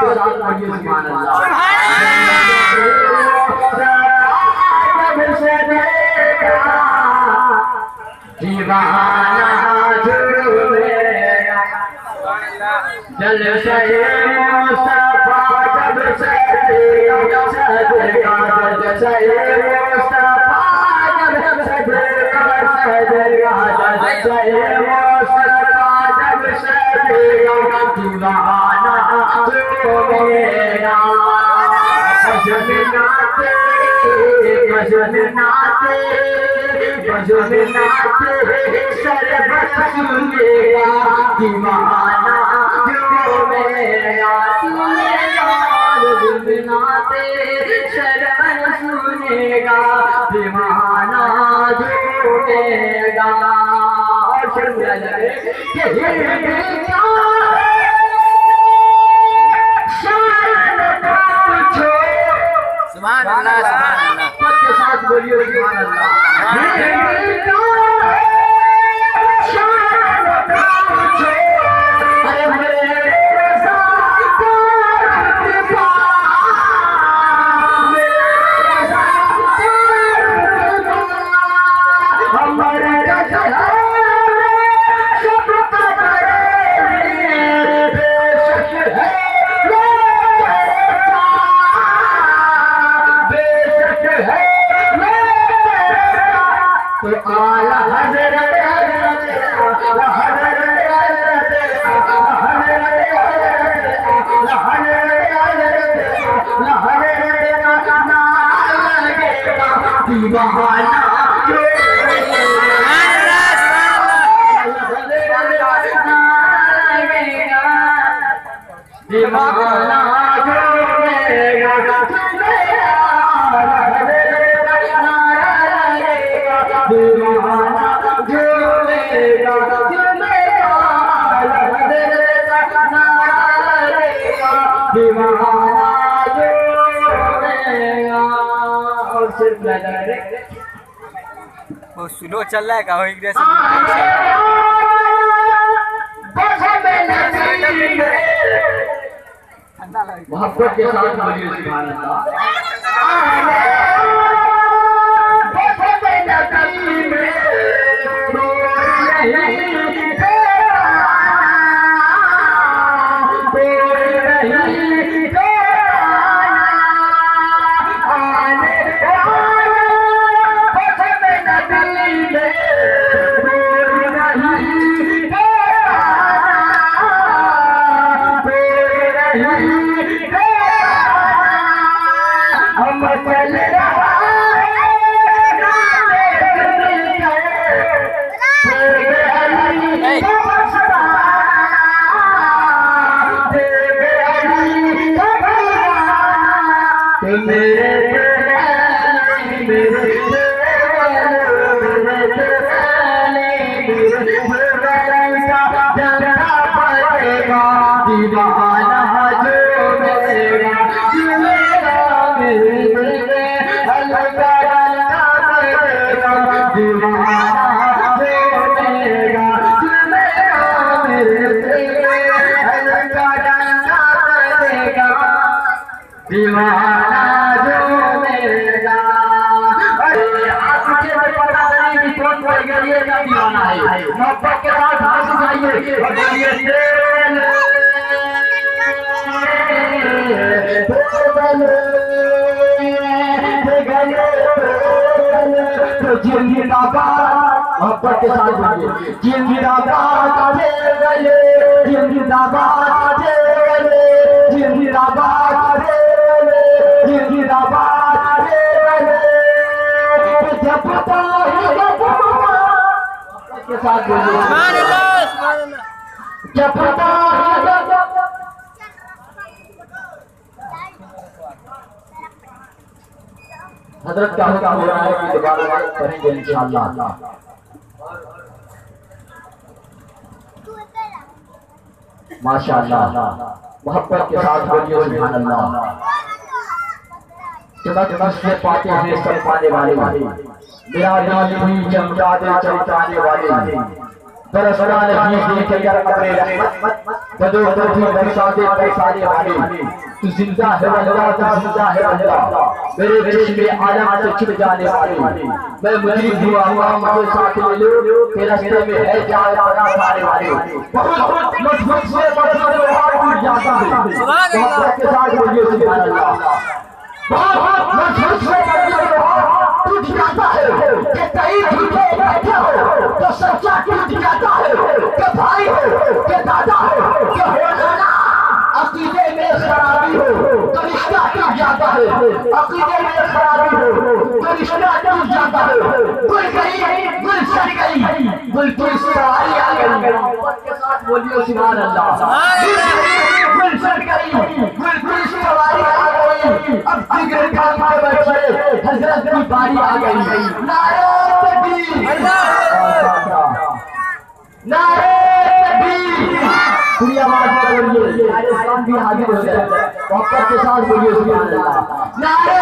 साथ बोलिए सुभान अल्लाह। दीवाना जल से मुस्तफा जब से सदका जल से मुस्तफा जब से सदका जल से मुस्तफा जब से दीवाना जो मेरा मजनू नाते शरबत सुनेगा दीवाना जो मेरा नाते शरबत सुनेगा दीवाना जो मेरा सुभान अल्लाह सुभान अल्लाह के साथ बोलिए सुभान अल्लाह। बहुत स्लो चल रहा है का मोहब्बत के साथ बोलिए सुभान अल्लाह। मोहब्बत के साथ बोलिए जिंदाबाद जिंदाबाद जिंदाबाद जिंदाबाद के साथ बोलिए हजरत क्या हो रहा है कि दोबारा करेंगे इंशाअल्लाह। माशाअल्लाह मोहब्बत के साथ बोलिए सुभान अल्लाह। चमक से पाते हैं सब पाने वाले मेरा नाम हुई चमका दे चमकाने वाले बरसना नहीं देख कर अपने रहमत कदों कभी बरसाते बरसाने वाले तू जिंदा है अल्लाह, तू जिंदा है अल्लाह। मेरे जिस्म आलम से छिप जाने वाले मैं मुजरिम हुआ मुझे साथ ले लो, तेरे रास्ते में है जान पड़ा सारे वाले। बहुत मजबूत से मजबूत हाथ टूट जाता है के साथ बोलिए सुभान अल्लाह। बहुत मजबूत से मजबूत हाथ टूट जाता है कि कहीं झूठे बैठे हो तो सच्चा टूट जाता है कि भाई हो कि दादा हो कि होना अकीदे में खराबी हो तो रिश्ता टूट जाता है, अकीदे में खराबी हो तो रिश्ता टूट जाता है। गुल गई गुल सड़ गई गुल की सवारी आ गई के साथ बोलिए सुभान अल्लाह। गुल सड़ गई गुल की सवारी आ गई, अब जिगर खान के बच्चे हजरत की बारी आ गई। नारे तकबीर नारे तकबीर पूरी आवाज में बोलिए, सारे इस्लाम भी हाजिर हो जाए। मोहब्बत के साथ बोलिए सुभान अल्लाह। नारे